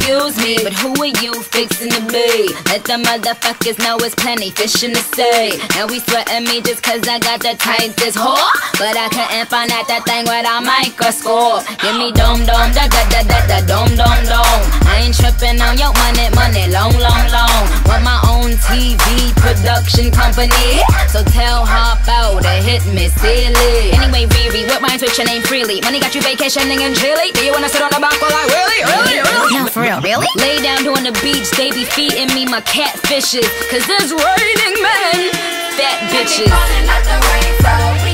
excuse me, but who are you fixing to be? Let the motherfuckers know it's plenty fish in the sea. And we sweating me just cause I got the tightest whore, but I couldn't find out that thing with a microscope. Give me dome, da da da da da, dome. I ain't tripping on your money, long. Want my own TV production company, so tell Hop out to hit me silly. Anyway, Riri, what rhymes with your name freely? Money got you vacationing in Chile? Do you wanna sit on the balcony like really? No, for real, really? Lay down on the beach, they be feeding me my catfishes, cause there's raining men, fat bitches.